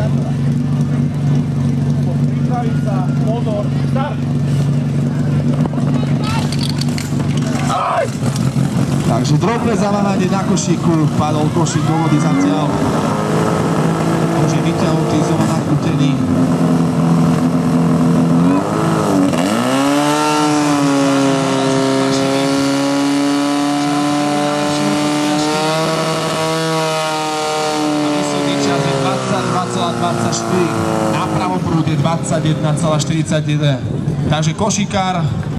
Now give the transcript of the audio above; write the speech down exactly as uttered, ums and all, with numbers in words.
Pripraviť sa, pozor, start! Takže drobné zaváhanie na košíku, padol košík do vody zatiaľ. Už je vyťahnutý, znova nakútený. A výsledný čas je dvadsaťdva celá dvadsaťštyri, na pravom prúde dvadsaťjeden celá štyridsaťjeden. Takže košíkár